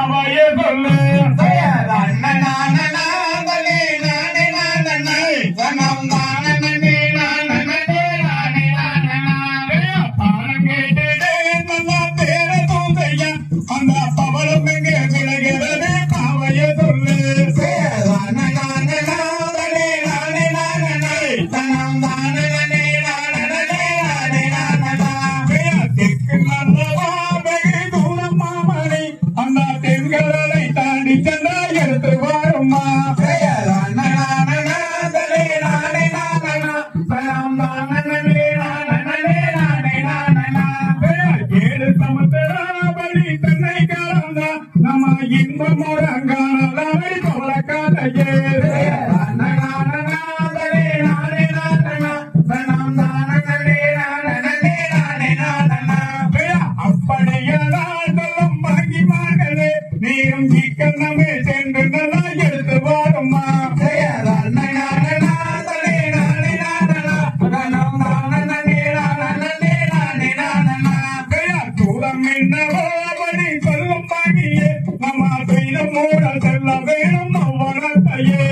பாவையே சொல்லு அந்த பவளம் எங்கே விளைகிறது பாவையே சொல்லு தூரம் மாமணி அந்த தென்களை தாண்டி சென்றா எடுத்து வருமா ஏழு சமுத்திராபலி தன்னை கலந்த நம்ம இன்ப முழங்காலை கொலக்காலையே அப்படியெல்லாம் வாங்கி வாங்கலே நீரும் சீக்கிரமே சென்று நல்லா எடுத்து வருமா தூரம் என்னவோபடி சொல்லும் பாடியே நம்ம செய்த மூடல் செல்ல வேணும் அவ்வளத்தையே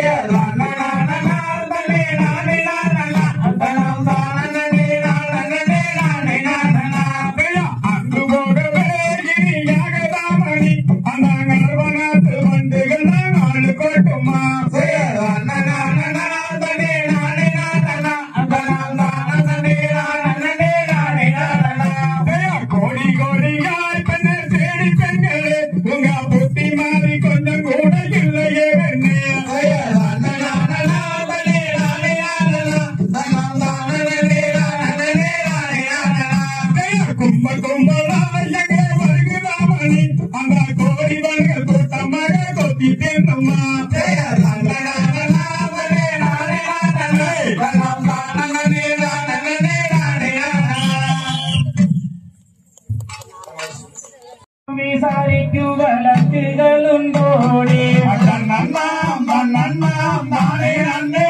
அங்கு போகவே இனியாகதாமணி அந்த நல்வனத்து வண்டுகள் நாடு கொட்டுமா கோடி கோடியாய் பெண்ணே தேடி பெண்களே உங்க புத்தி மாறி கொஞ்சம் கூட இல்லையே கும்பல் கும்பலா எங்கே வருகிறாமணி அந்த கோடி வர்கள் கூட்டமாக கொத்தி தேர்ந்தம்மா விசாரிக்கு வழக்குகளுண்டோடி நன்னாம் நன்னாம் தானே நன்னே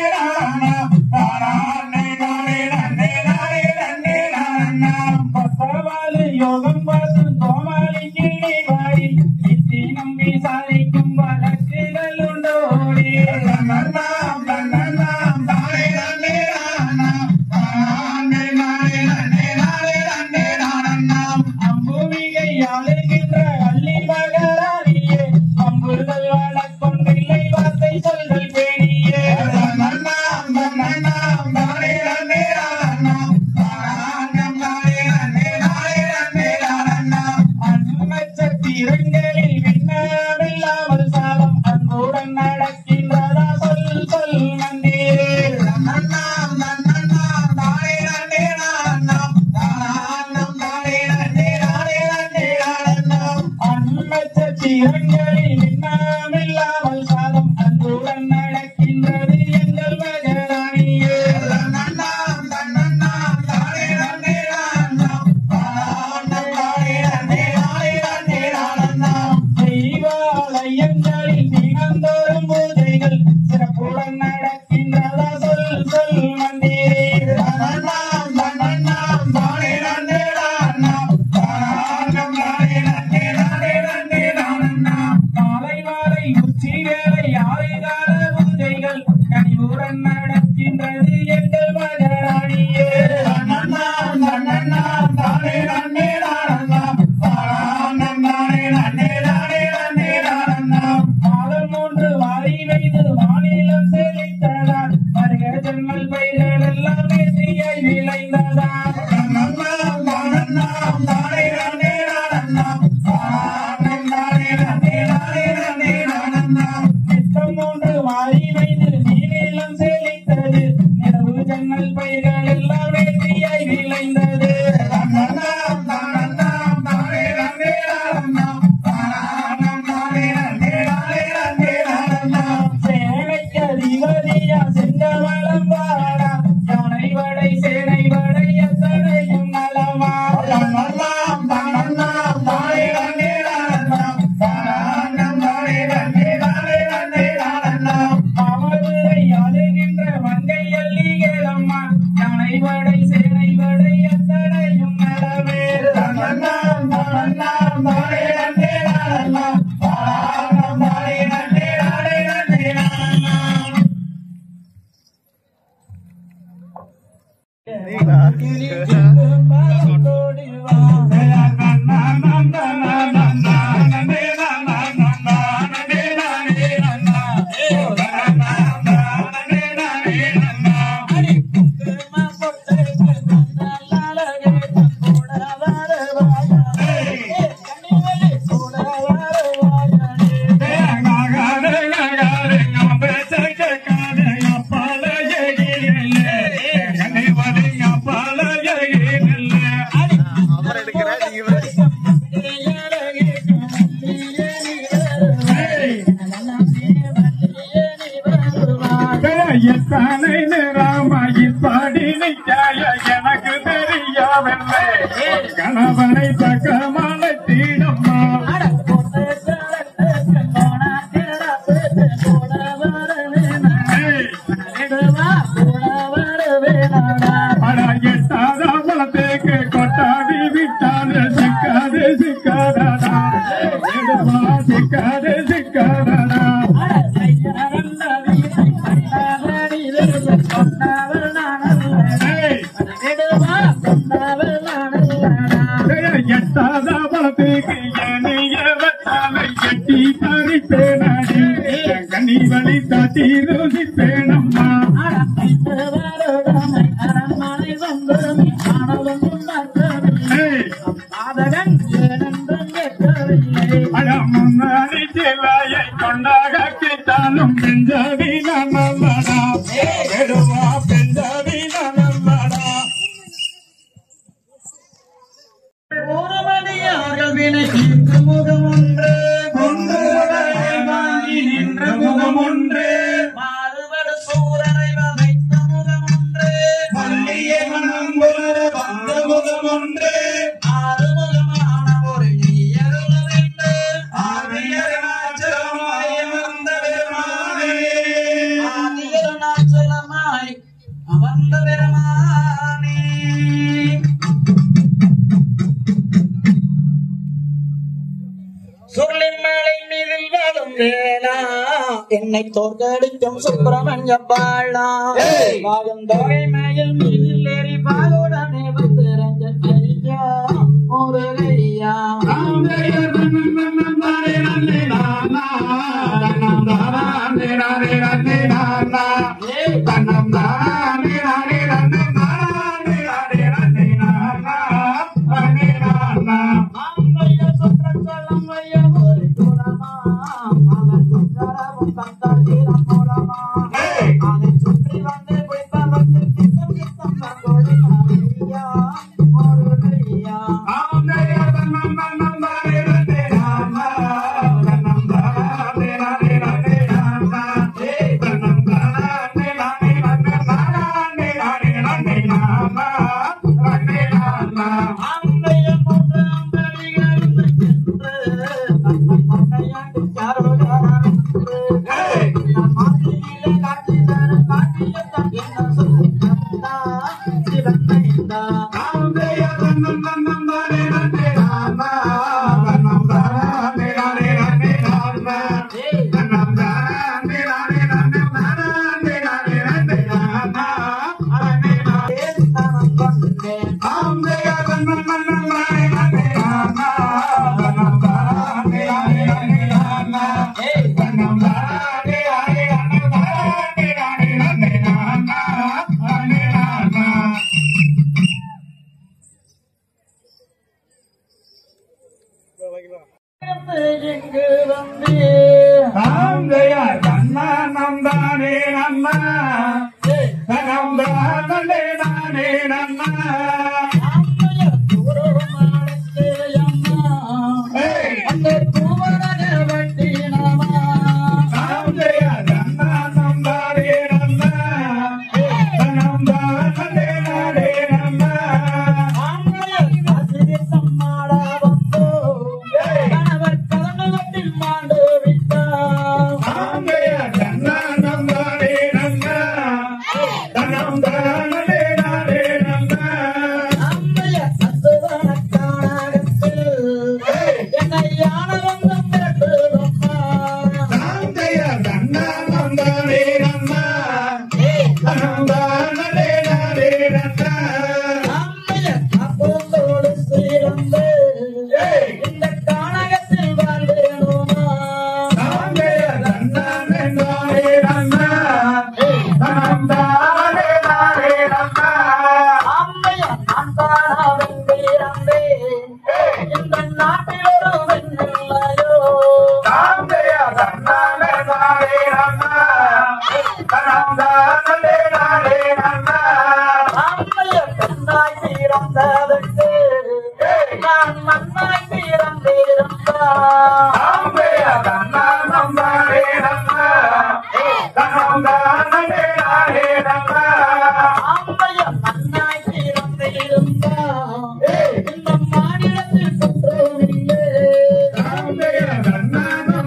தானே நானே நன்னே நானே நன்னே நானாம் பசவாலு யோகம் பார்த்து கோமாளிக்கு வாரி இத்தினம் விசாரிக்கும் வழக்குகளுண்டோடி நன்னாம் நன்னாம் தானே நன்னே தானே நானே நன்னே நானே நன்னே நானாம் அம்புவிகை ஆளுகின்ற அள்ளி மகராணியே அம்புகள் வழக்கொன்றில்லை வார்த்தை சொல்கள் பேணியே நன்னாம் நன்னாம் தானே நன்னே தானே நன்னே நானே நன்னே நானாம் அன்மச்சத்திரங்களில் விண்ணாமில்லாமல் சாலம் அன்புடன் நடக்கின்றதா சொல் சொல் மந்திரே நன்னாம் நன்னாம் தானே நன்னே தானே நன்னே நானே நானாம் அன்மச்சத்திரங்களில் விண்ணாமில்லாமல் சாலம் அன்புடன் நடக்கின்றது எங்கள் மகராணியே நன்னாம் நன்னாம் தானே நன்னே தானே நானாம் தெய்வாலயங்களில் தினந்தோறும் பூஜைகள் சிறப்புடன் நடக்கின்றதா சொல் சொல் மந்திரே நன்னாம் நன்னாம் தானே நன்னே நானாம் காலை மாலை உச்சி வேலை ஆயுதான பூஜைகள் கனிவுடன் நடக்கின்றது எங்கள் மகராணியே நன்னாம் நன்னாம் தானே நன்னே நானாம் மாதம் 3 வாரி வைத்து மாநிலம் செழித்ததால் வருக ஜன்னல் பயிர்கள் எல்லாம் நேசியை விளைந்ததால் நன்னாம் தானே நன்னே நானாம் நித்தம் 3 வாரி வைத்து நீநிலம் செழித்தது நிலவு ஜன்னல் பயிர்கள் எல்லாம் நேசியை விளைந்தது நன்னாம் தானே நன்னே நானாம் சேனைக்கு அதிபதியா செங்கமலம் வாடா யானை வடை சேனை வடை எத்தனையும் நலமா நன்னாம் தானே நன்னே நானாம் அவதுரை அழுகின்ற மங்கை அள்ளிகளம்மா யானை வடை சேனை வடை எத்தனையும் நலமே நன்னாம் தானே நன்னே தானே ராமாயி பாடி நிற்காய எனக்கு தெரியவில்லை கணவனை பக்கமான தீடம்மா எட்டாதாமலத்துக்கு கொட்டாவி விட்டால் சிக்காது சிக்காதடா சிக்காது சிக்காதடா எட்டாதாமலத்துக்கு எண்ணிய வச்சாலை எட்டி பறிப்பேனடி கண்ணி வழி தாட்டி ருசிப்பேனம்மா முன்னாடி சிலையை கொண்டாக கிட்டாலும் பெஞ்சவி நல்லடா வெடுவா பெஞ்சவி நல்லடா ஒரு மணியார்கள் வினைக்கு முகம் ஒன்று வாங்கி நின்ற முகம் ஒன்று மாறுபடு சூரனை வதைத்த முகம் ஒன்று பள்ளிய மனம் வந்த முகம் ஒன்று ஆறுமுகமான ஒரு நீயருள் வேண்டும் ஆதியருணாச்சலமாய் வந்த பெருமானே ஆதியருணாச்சலமாய் அமர்ந்த பெருமானே சுருளின் மலை மீதில் வாழும் வேளா என்னை தோற்கடிக்கும் சுப்பிரமணிய பாழா வாழும் தொகை மயில் மீதில் ஏறி பாலுடனே வந்து ரஞ்சன் ஐயா ஒரு ஐயா என்னை யானை வந்து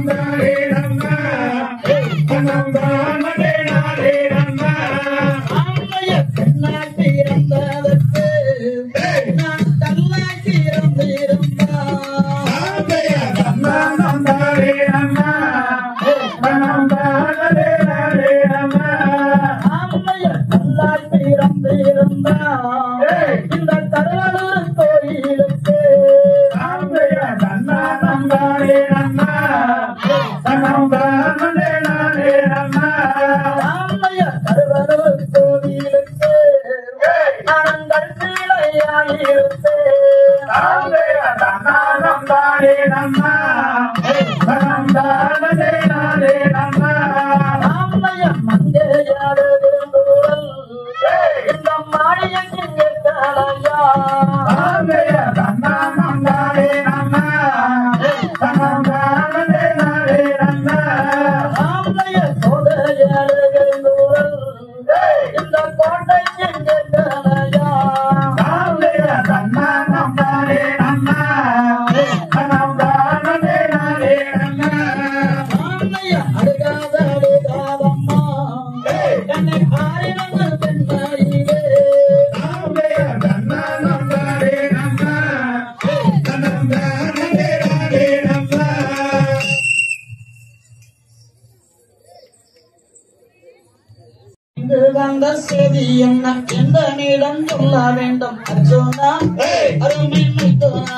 வந்த செய்தி என்ன எந்த நீடம் சொல்ல வேண்டும் அர்ஜுனா அருமை மைத்துனா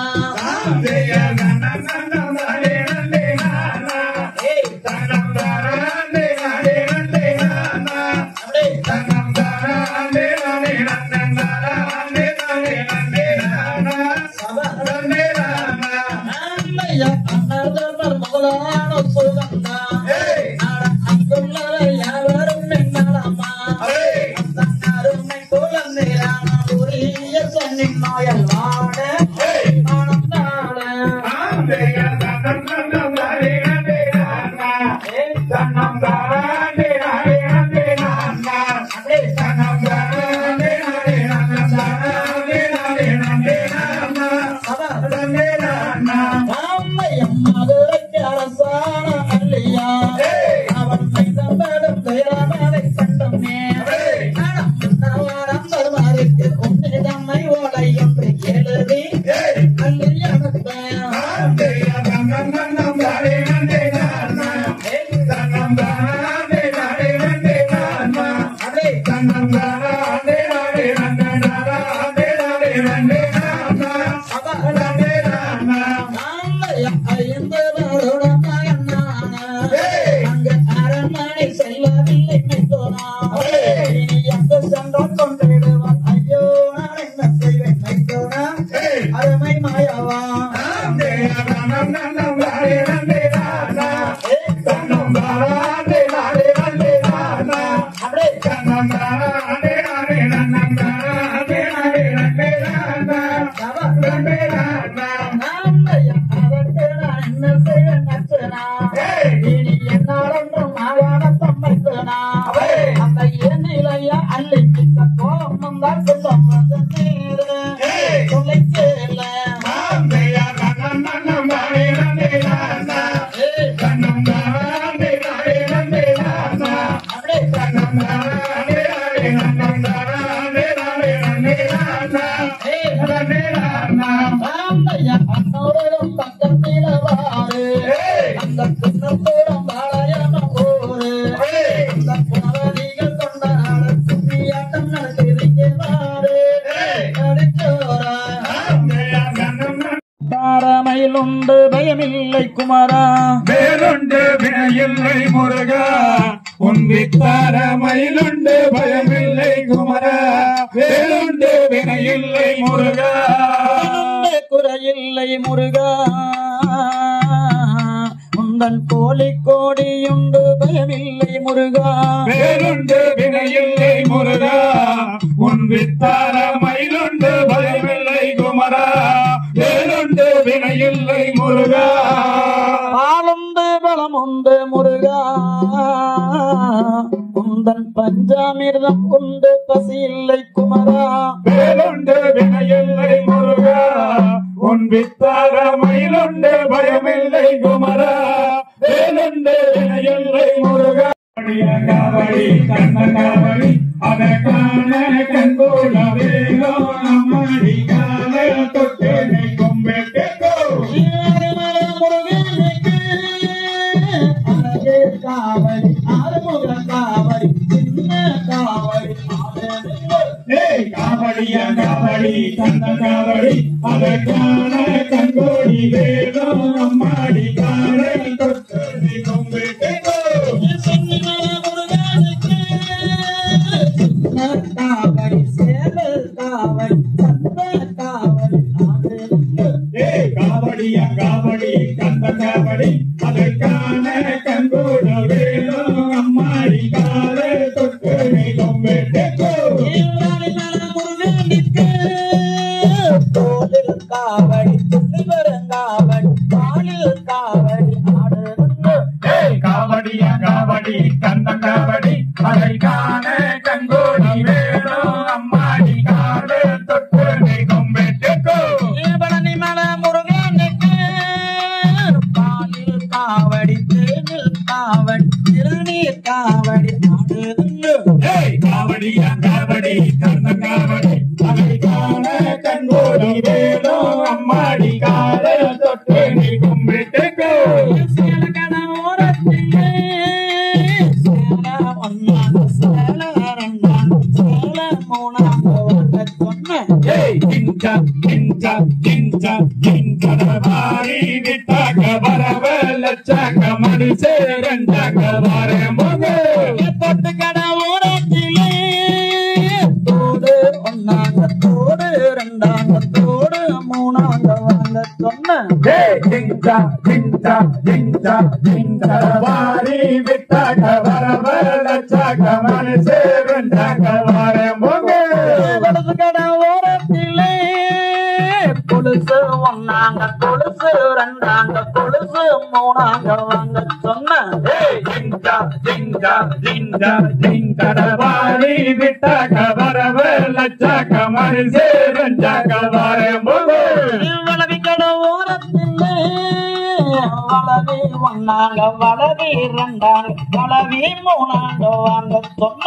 முதலான சுகந்தா மயிலுண்டு பயமில்லை குமரா வேலுண்டு வினையில்லை முருகா உன் வித்தார மயிலுண்டு பயமில்லை குமரா வேலுண்டு வினையில்லை முருகா குறையில்லை முருகா உந்தன் கோழி கோடியுண்டு பயமில்லை முருகா வேலுண்டு வினையில்லை முருகா உன் வித்தார மயிலுண்டு பயமில்லை குமரா வேலுண்டு வினையில்லை முருகா பாலுண்டு பலமுண்டு முருகா உந்தன் பஞ்சாமிர்தம் உண்டு பசியில்லை குமரா வேலுண்டு வினையில்லை முருகா உன் வித்தார மயிலுண்டு பயமில்லை குமரா கண்டு எல்லை முருகா காவடி கண்ண காவடி அதை காண கண்கூட வேணும் அம்மாடி கால தொட்டு கும்பிட்டு காவடி ஆறுமுக காவடி சின்ன காவடி காவடியா காவடி கண்ண காவடி அதை காண கண்கோடி வேணும் அம்மாடி கால தொட்டு கும்பிட்டு காவடி சேவல் காவடி சந்த காவடி காவடியா காவடி கந்த காவடி அதை காண கண்கூட வேணும் அம்மாடி கால தொட்டு கும்பிட்டு தோளில் காவடி துள்ளி வருங்காவடி பாலில் காவடி காவடியா காவடி கந்த காவடி அதை காண கண்கோடி வேணும் அம்மாடி கால தொட்டு கும்பிட்டு பழனி மல முருகனுக்கு பாலில் காவடி தேனில் காவடி திருநீர் காவடி காவடியா காவடி கந்த காவடி அதை காண கண்கோடி வேணும் அம்மாடி கால தொட்டு கும்பிட்டு மணி சேரண்டாங்க பொட்டு கடை ஓரத்திலே தோடு ஒன்னாங்க தோடு ரெண்டாங்க தோடு மூணாங்க வாங்க சொன்ன வாரி விட்டாக வரவ லட்சாக மணி சேரண்டாங்க வலது கடை ஓரத்திலே கொலுசு ஒன்னாங்க கொலுசு ரெண்டாங்க கொலுசு மூணாங்க வாங்க சொன்ன வாரி விட்டாக வரவ லட்சாக மணி சேரண்டாங்க வலவி கடை ஓரத்திலே வளவி ஒன்னாங்க வளவி ரெண்டாங்க வளவி மூணாங்க வாங்க சொன்ன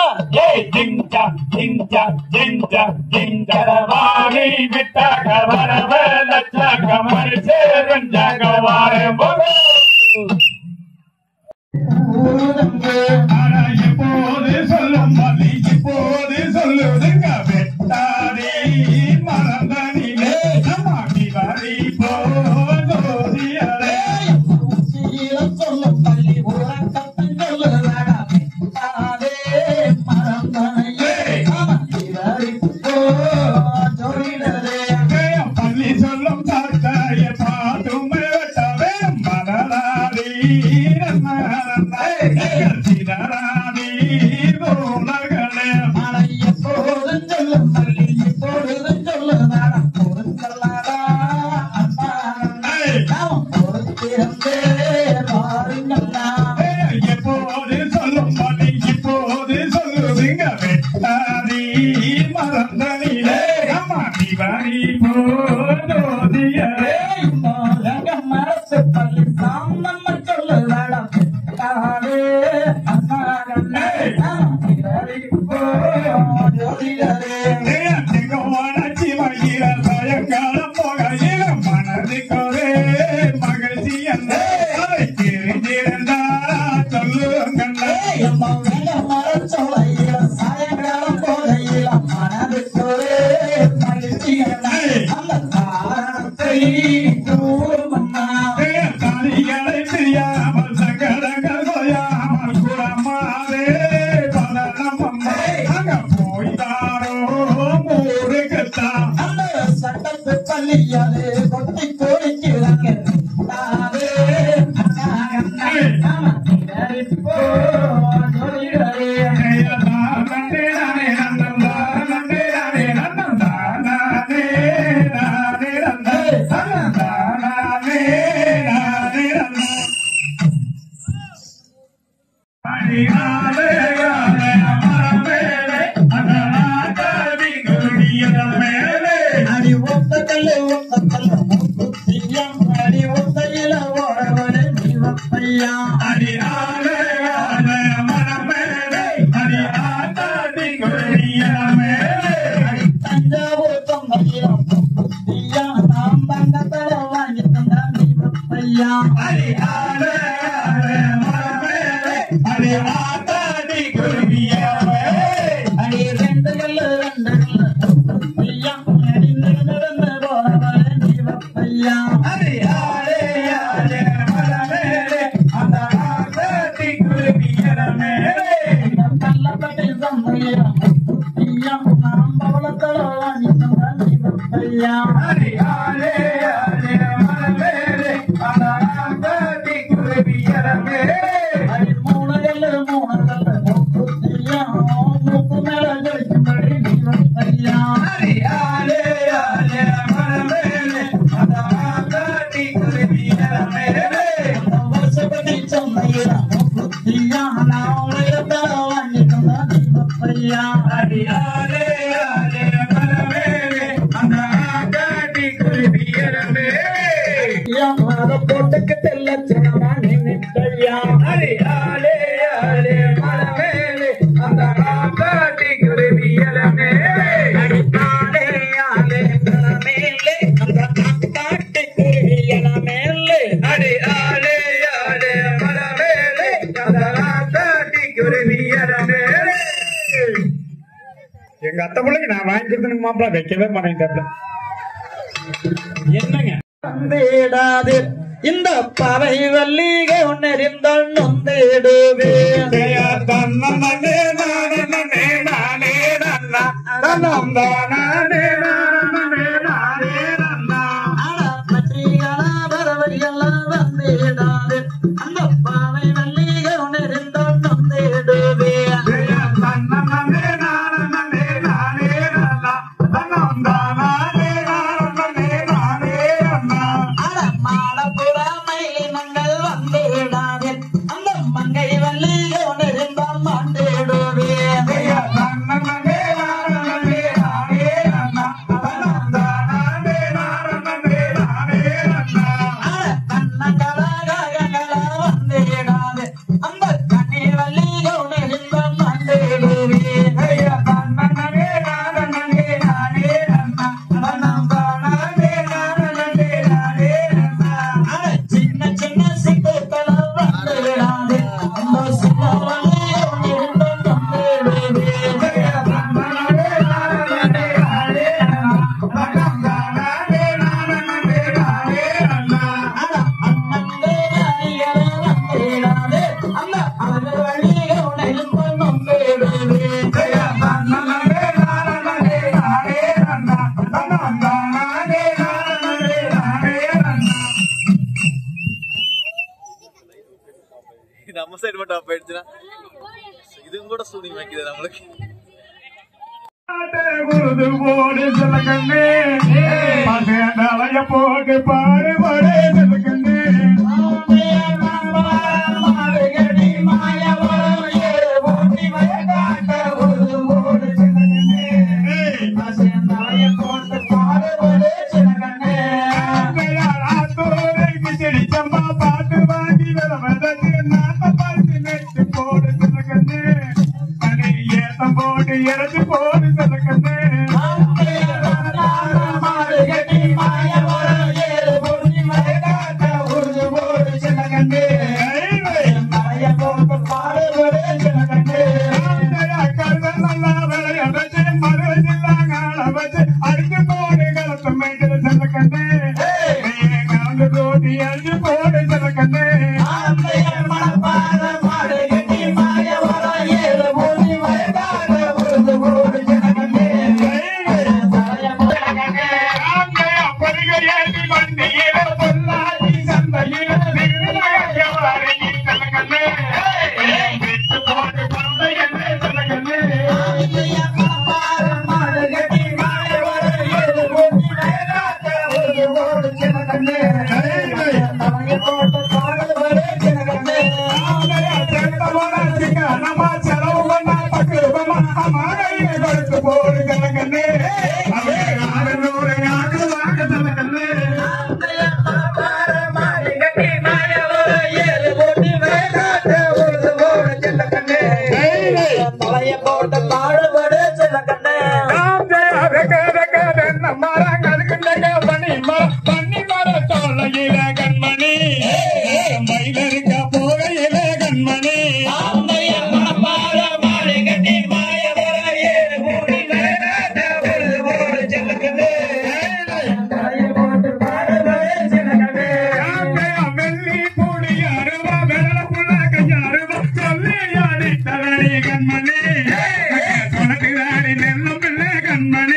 வாரி விட்டாக வரவ லட்சாக மணி சேரண்டாங்க இப்போது சொல்லும் மல்லி இப்போது சொல்லுதுங்க வெட்டாடி மறந்தனிலே நம்மாடி வரி போதியலே சொல்லும் பள்ளி உறக்கத்தில் மறந்தனையே பள்ளி சொல்லும் தாத்தாய பாட்டுமை வெட்டவே மலராடி சிதறாடி போனகளே எப்போதும் சொல்லும் பள்ளி இப்பொழுதும் சொல்லுதாடா பொருத்தல்லாடா பொறுத்திருந்தே பாருங்களா எப்போது சொல்லும் மணி இப்போது சொல்லுதுங்க வெட்டாடி மறந்தனிலே அம்மாடி வரி போதியலே மரசு பள்ளி சாந்தம் சொல்லுதாடா சாயங்காலம் போகையில மனதுக்கொரே மகிழ்ச்சி என்ன அதை தெரிஞ்சிருந்தா சொல்லுங்களே சாயங்காலம் போகையில மனதுக்கொரே மகிழ்ச்சி அந்த காரணத்தை தாலிகளை தெரியாமல் சங்கடங்கள் கொய்யாமல் குடமாவே பலனம்மா அங்க போய்தாரோ ஊருக்குத்தான் சட்டத்து பள்ளியாலே கொட்டி கோரிக்கிறாங்க அடி ஒத்த கல்லு அடி ஒத்தையில ஓடவனே நீ வப்பையா அடி ஆளே ஆளே மனமேலே அடி ஆத்தாடி குருவியமே அடி தஞ்சாவூர் தொங்கையிலும் ஐயா நாம் தங்கத்தல வாங்கி தந்தான் ஐயா அடி ஆளே ஆளே மனமேலே அடி ஆத்தாடி குருவியமே அடி ரெண்டு கல்லு ஐயா அடி நடந்து போறவர ஐயா அடி ஆளே ஆளே மனமேலே அந்த ஆத்தாடி குருவியமே கள்ளப்பட்டி சந்தையிலும் ஐயா நாம் பவளத்தல வாங்கி தந்தான் ஐயா அடி ஆளே ஆளே மனமேலே அந்த ஆத்தாடி குருவியமே அடி மூணு கல்லு ஐயா மூக்கு மேல ஜொலிக்கும்படி ஐயா அடி ஆளே ஆளே மனமேலே அந்த ஆத்தாடி குருவியமே வருஷப்பட்டி சந்தையிலும் ஐயா நாம் உலகத்தல வாங்கி தந்தான் ஐயா அடி ஆளே ஆளே மனமேலே அந்த ஆத்தாடி குருவியமே ஐயா மாத போட்டுக்கிட்டு லட்சணமா நின்னுட்டையா அடி ஆளே ஆளே மனமேலே அந்த ஆத்தாடி குருவியமே அடித்தாலே ஆலே மேலே அந்த காட்டு குருவியல மேலே அடி ஆளே ஆளே மனமேலே அந்த ஆத்தாடி குருவியமே எங்க அத்தை பிள்ளைக்கு நான் வாங்கி கொடுத்தனுக்கு மாப்பிள்ள வைக்கவே மாட்டேன் என்னங்க வந்திடாது இந்த பவை வல்லிகை உன்னறிந்தால் நொந்திடுவே தன்னே நானே நானே நானே நன்னா தன்னம் தானே நானே நானே நன்னா பற்றிகளா பறவையெல்லாம் வந்திடாது அந்த பவை வல்லிகை உன்னறிந்தால் நொந்திடுவே தன்னே நானே நானே நன்னா தன்னம் தானே நானே நானே நன்னா மாலபுரமையினங்கள் வந்திடாது அந்த மங்கை வல்லிகை உன்னறிந்தால் மாண்டிடுவே தன்னே நானே நானே நன்னா தன்னம் தானே நானே நானே நன்னா கண்ணகலகலா வந்திடாது அந்த கண்ணி வல்லிகை உன்னறிந்தால் மாண்டிடுவே சின்ன சின்ன சிட்டுக்களை வந்திடாது அந்த சின்ன வல்லிகை உன்னறிந்தால் மாண்டிடுவே நம்ம சைடு மட்டும் ஆஃப் ஆயிடுச்சுன்னா இதுவும் கூட சூனியம் வைக்குது நம்மளுக்கு குருது போடு சொல்லக்கண்ணே போட்டு பாடு பாடு சொல்லக்கண்ணே செடிச்சம்மா பாட்டு வாங்கி பாட்டு நெட்டு போடு சொல்லக்கண்ணே ஏத்தம் போட்டு இறச்சி போடு சொல்லக்கண்ணே மாடு கட்டி மாய ஏறு பொண்ணி மலை காட்ட மயிலருக்க போகையில கண்மணி வெள்ளி பூடி அருவா வெள்ள புள்ள கையாருவா சொல்லி அடித்தவனி கண்மணி சொனக்கு தாடி நெல்லும் பிள்ளை கண்மணி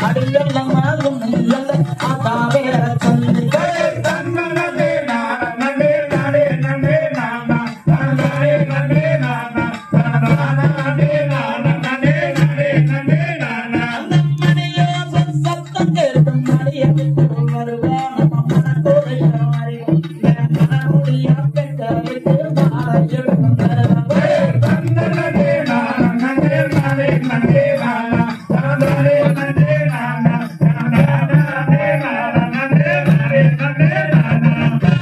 அடியல்லமாகும் நல்ல ஆதாவே சொல்லி தன்னே நானே நானே நானே நானா நானே நானே நானா நானே நானே நானே நானே நானா மணியோ சத்தம் கேட்கும் மணியை வருவான் மனக்கோரைய மாறி மனமுடிய பெண்களுக்கு மாறையும் தன்னே நானே நானே நானே நானா நானே நானே நானா நானே நானே நானே நானா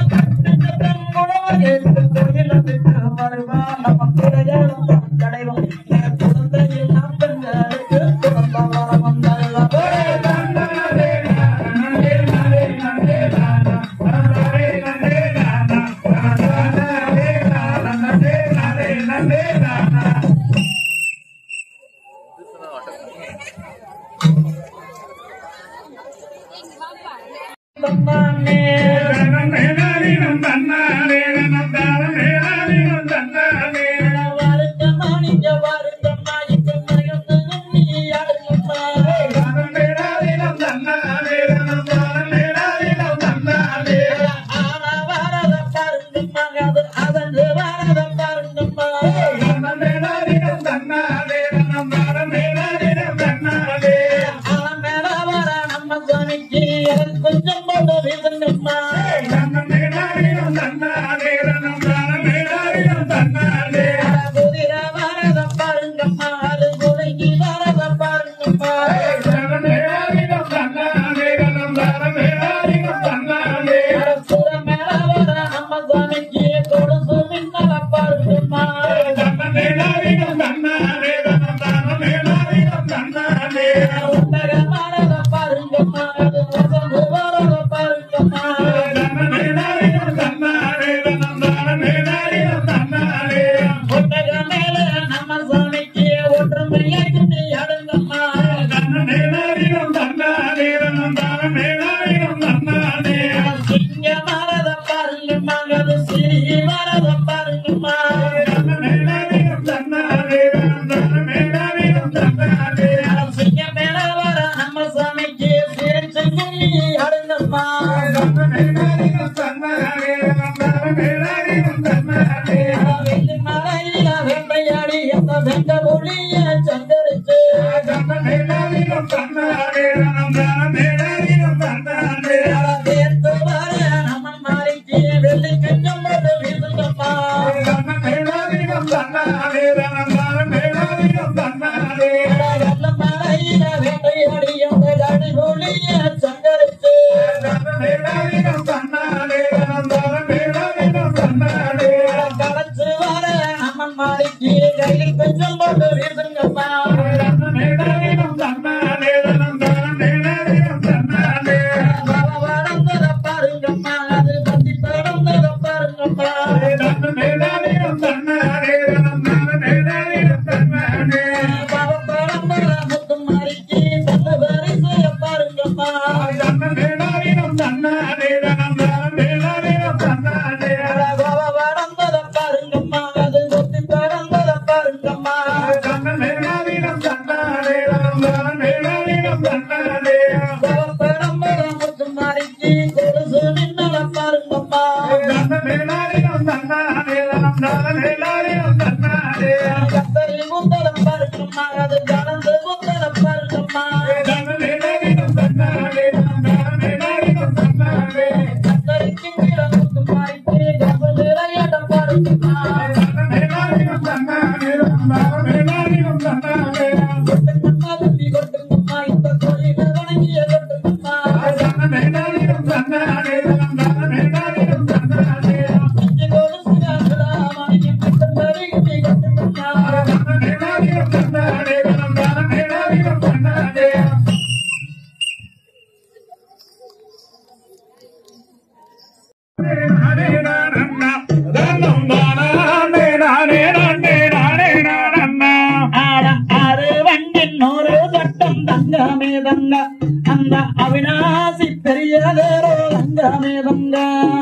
அந்த அவிநாசி பெரியதேரோ தங்கமே தங்க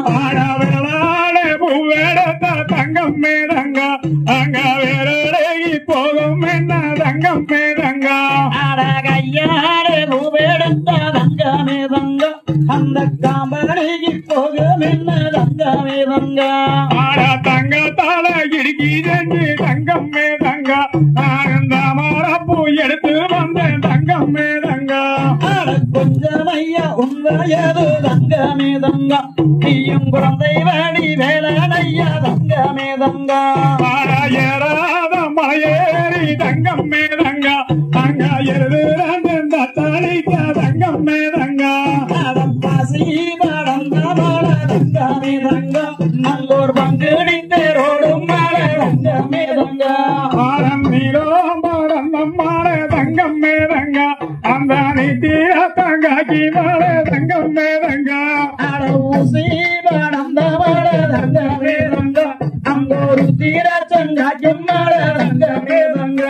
தங்கம் மேதங்க அங்க வேறி போகும் என்ன தங்கம் மேதங்க கையாடு பூவேட தங்கம்மே தங்க ஆனந்த மாறப்பூ எடுத்து வந்தேன் தங்கம்மே தங்க கொஞ்சம் ஐயா உங்கயது தங்கமே தங்க நீயும் குழந்தை வாடி வேலையா தங்கமே தங்க ஏறாத மலையேறி தங்கம்மே தங்க அங்க எழுதுறாங்க தளிக்க தங்கம்மே தங்க பசி படந்த மலை தங்கமே தங்க நல்லோர் பங்குடி தேரோடும் மலை தங்கமே தங்க ஆரம் நீளம் படந்த மலை தங்கம்மே தங்க அந்த நீட்டிய தங்காக்கி மலை தங்கம்மே தங்க ஊசி படந்த மலை தங்கமே தங்க அங்கோரு தீர சங்காக்கும் மலை தங்கமே தங்க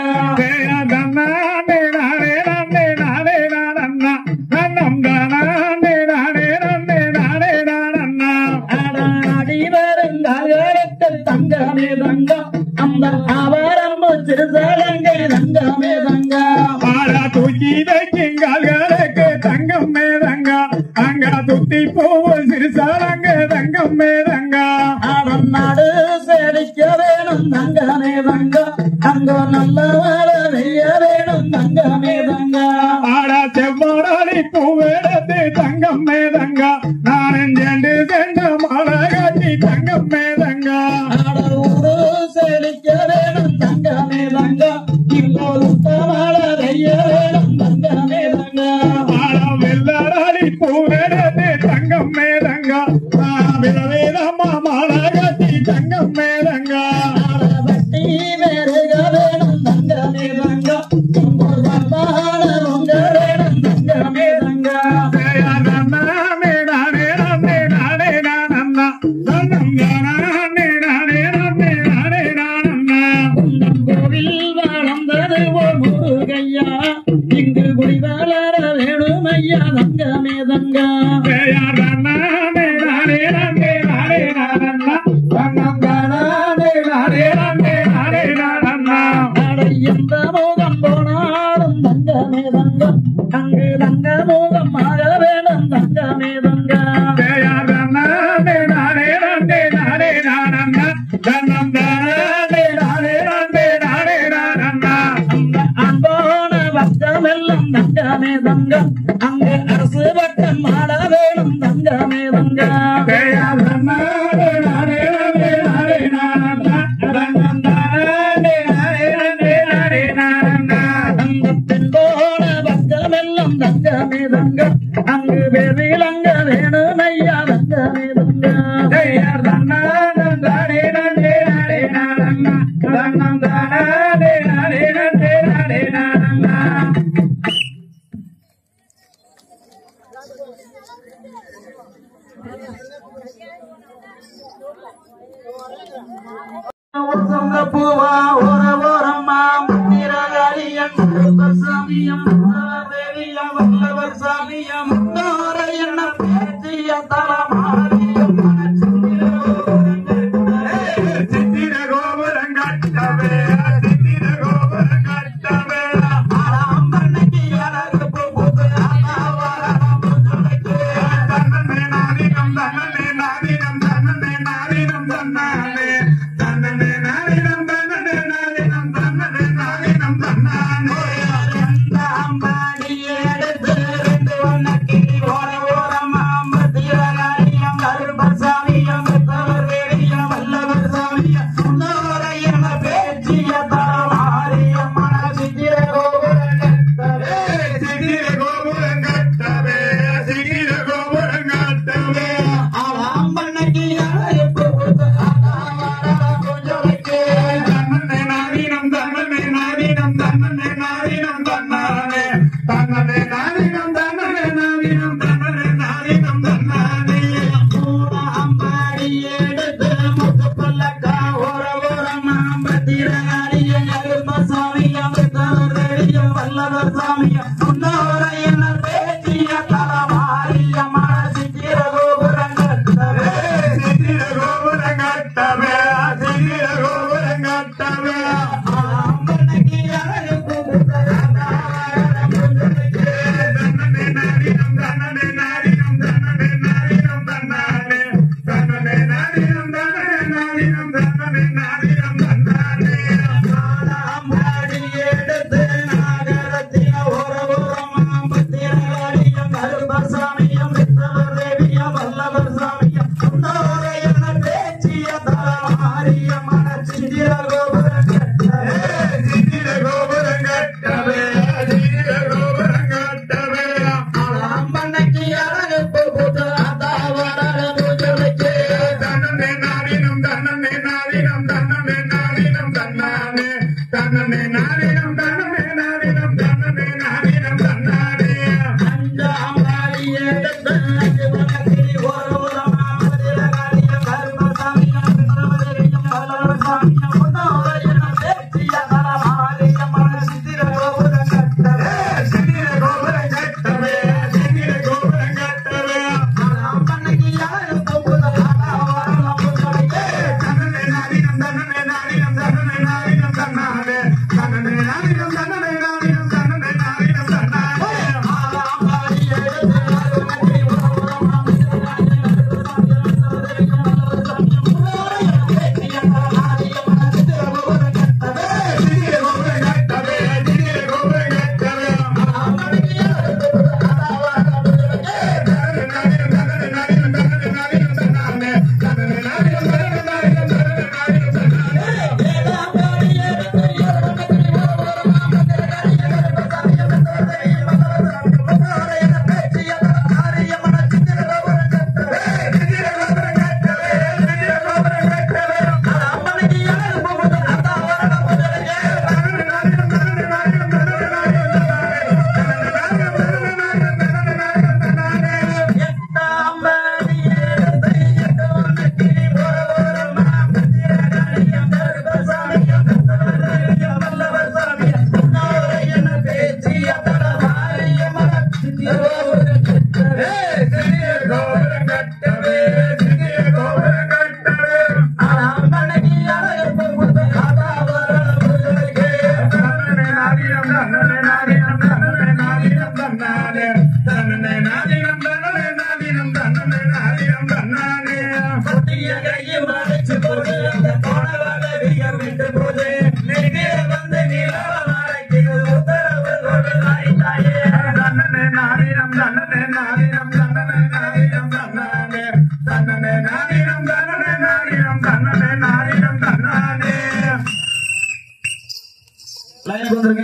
தங்கமே தங்க அந்த அவரம் சிறுசலங்கை தங்கமே தங்க தூக்கி வைக்குங்களுக்கு தங்கம்மே தங்க அங்க துத்தி பூவு சிறுசலங்க தங்கம்மே தங்க நாடு செழிக்க வேணும் தங்கமே தங்க அங்க நல்ல வேலை செய்ய வேணும் தங்கமே தங்க செவ்வாடி பூவெடுத்து தங்கம்மே தங்க நான் சென்று சென்ற மலை காட்டி தங்கம்மே தங்க ஊரு செழிக்க வேணும் தங்கமே தங்க இப்போது மழை செய்ய வேணும் தங்கமே தங்க வெள்ளாடி பூவெடுத்து தங்கம்மே தங்க விதவிதமா மலை காட்டி தங்கம்மே தங்க வட்டி வேறுக வேணும் தங்கமே தங்க உங்க வேணும் தங்கமே தங்க கோவில் வளர்ந்தது ஓர் முருகையா இங்கு குடி வளர வேணும் ஐயா தங்கமே தங்க எந்த மோகம் போனாலும் தங்கமே தங்க அங்கு தங்க மோகம் ஆக வேணும் தங்கமே தங்க அன்போன பக்கமெல்லாம் தங்கமே தங்க அங்கு அரசு பக்கம் ஆட வேணும் தங்கமே தங்க போன பக்கமெல்லாம் தங்கமே தங்க அங்கு வெறிலங்க வேணும் ஐயா தங்கமே தங்க பூவா ஓர ஓரம்மா முத்திரகாரியன் சாமியம் தேவியம் வல்லவர் சாமியம் தன்னே நாடினம் தன்னே நாடினம் தன்னே நாடினம் தன்னாடே அஞ்சாம் வாரியே தன்னே வனக்கிளி ஓரோரமா மதில காளிய கருமசாமியா பிரமதரியம் பலவசாமியா முன்னோரையன பேச்சிய தரமாலிய மனசிதிர கோபுரம் கட்டவே சிதிர கோபுரம் கட்டவே சிதிர கோபுரம் கட்டவே நாம் பண்ணி யாரும் கோபுரம் ஆடாவரம் புன்னகையே தன்னே நாடினம் தன்னே நாடினம் தன்னே நாடினம் தன்னாடே தன்னே நாடினம் தன்னே நாடினம் தன்னே நாடினம் தன்னாடே ஆறாம் வாரியே தன்னே வனக்கிளி ஓரோரமா மதில காளிய கருமசாமியா பிரமதரியம் பலவசாமியா முன்னோரையன பேச்சிய தரமாலிய மனசிதிர கோபுரம் கட்டவே சிதிர கோபுரம் கட்டவே சிதிர கோபுரம் கட்டவே நாம் பண்ணி யாரும் கோபுரம் ஆடாவரம் புன்னகையே தன்னே நாடினம் தன்னே நாடினம் தன்னே நாடினம் தன்னாடே தன்னே நாடினம் தன்னே நாடினம் தன்னே நாடினம் தன்னாடே ஏழாம் வாரியே தன்னே வனக்கிளி ஓரோரமா மதில காளிய கருமசாமியா பிரமதரியம் பலவசாமியா முன்னோரையன பேச்சிய தரமாலிய மனசிதிர கோபுரம் கட்டவே சிதிர கோபுரம் கட்டவே சிதிர கோபுரம் கட்டவே நாம் பண்ணி யாரும் கோபுரம் ஆடாவரம் புன்னகையே தன்னே நாடினம் தன்னே நாடினம் தன்னே நாடினம் தன்னாடே எட்டாம் வாரியே தன்னே வனக்கிளி ஓரோரமா மதில காளிய கருமசாமியா பிரமதரியம் பலவசாமியா முன்னோரையன பேச்சிய தரமாலிய மனசிதிர கோபுரம் கட்டவே சிதிர கோபுரம் கட்டவே சிதிர கோபுரம் கட்டவே நாம் பண்ணி யாரும் கோபுரம் ஆடாவரம் புன்னகையே தன்னே நாடினம் தன்னே நாடினம் தன்னே நாடினம் தன்னாடே தன்னே நாடினம் தன்னே நாடினம் தன்னே நாடினம் தன்னாடே கொட்டிய கையும் அழைச்சு போது அந்த போனவளவிய விட்டு போது நெருங்கிய வந்து நிலவ அழைக்கிறது உத்தரவு கொடுத்தாயே தன்னே நாடினம் தன்னே நாடினம் தன்னே நாடினம் தன்னாடே தன்னே நாடினம் தன்னே நாடினம் தன்னே நாடினம் தன்னாடே லைனுக்கு வந்துருங்க.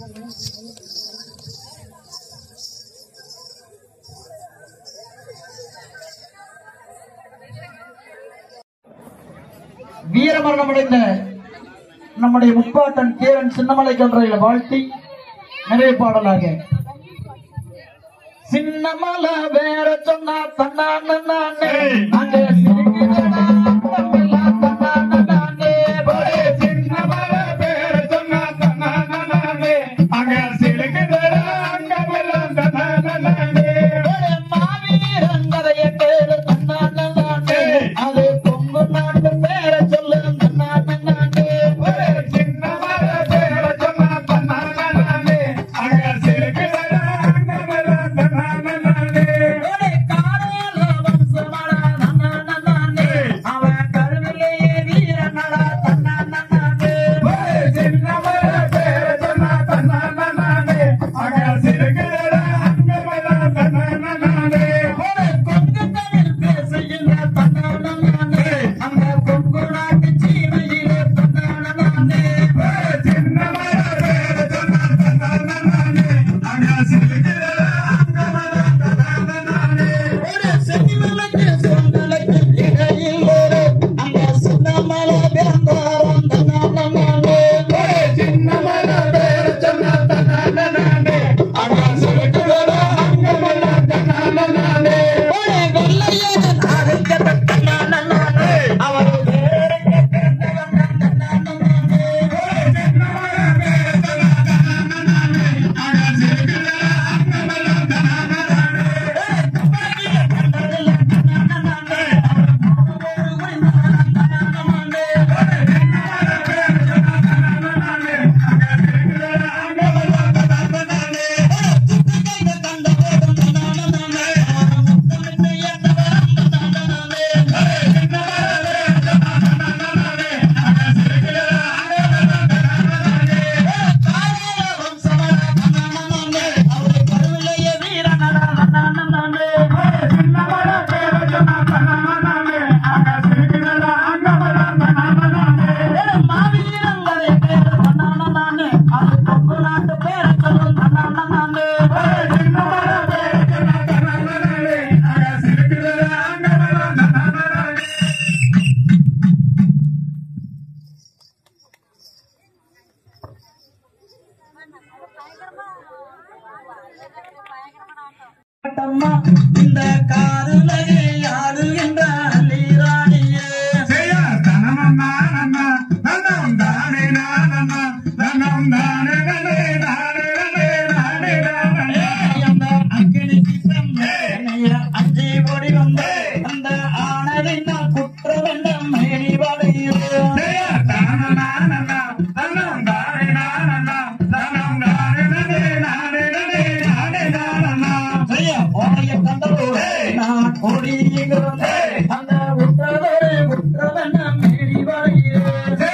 வீரமரணமடைந்த நம்முடைய முப்பாட்டன் கேரன் சின்னமலை கன்றையில வாழ்த்தி நிறைவு பாடலாக சின்னமல வேற சொன்னா தன்னானே அங்கே சிரிக்கிறடா அங்கமெல்லாம் தன்னானே ஒரே சின்ன மர பேர சொன்னா தன்னானே அங்க சிலுக்குதடா அங்கமெல்லாம் தன்னானே மாவீரங்கரைய பேரு தன்னானே அது பொங்கு நாட்டு பேர சொல்லு தன்னானே ஒரே சின்ன மர பேர சொன்னா தன்னானே அங்க சிலுக்குதடா அங்கமெல்லாம் தன்னானே காரோல வம்சமடா பாட்டம்மா இந்த காருலகை ஆளுகின்ற அள்ளிராணியே அஞ்சு ஓடி வந்த அந்த ஆனதை நான் குற்றவெல்லாம் மேடி வடையும் நான் ஓடிக்கிறோம் அந்த குற்றவெல்லாம் மேடி வடையும்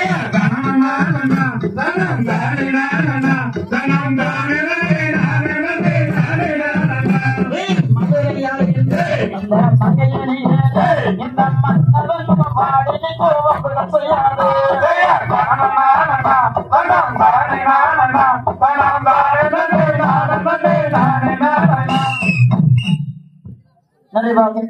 அந்த மங்கையனே இந்த மன்னவன் பாடினை கோவப்படம் செய்யாது நிறைவாக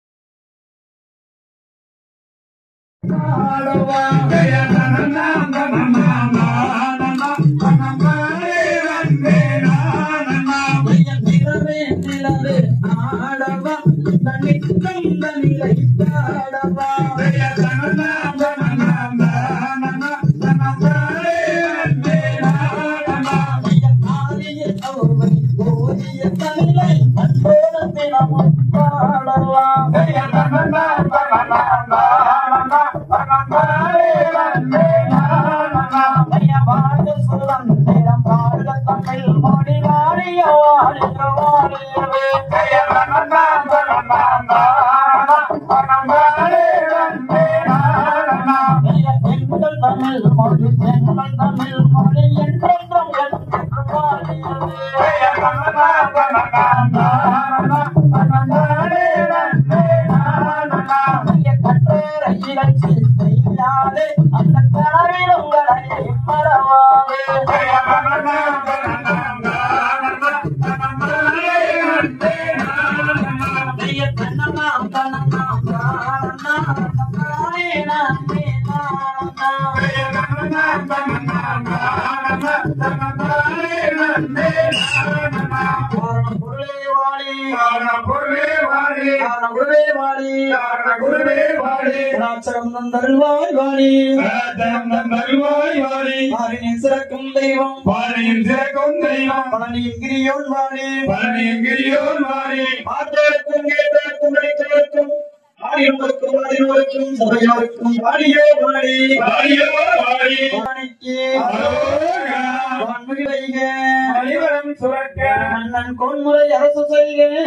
ஆடவா தனித்த நிலை ஆடவா ஓதிய தமிழை அன்போட தினமும் பாடவா வாழ்க சுதந்திரம் வாழ்க தமிழ் மொழி வாழிய வாழிய வாழியவே எங்கள் தமிழ் மொழி எங்கள் தமிழ் மொழி என்றென்றும் என்று வாழியவே கற்றோரை இறைச்சி செய்யாதே அந்த கனவில் உங்களை மறவாதே தருவாய் வாணி பாரினின் சிறக்கும் தெய்வம் பழனியின் கிரியோன் வாணி மாற்றோருக்கும் கேட்டோருக்கும் நடித்தோருக்கும் ஆடியோருக்கும் அறிவோருக்கும் சபையோருக்கும் வாடியோ வாணி வாணிக்கு வான்முகி வைக மன்னன் கோன்முறை அரசு செய்க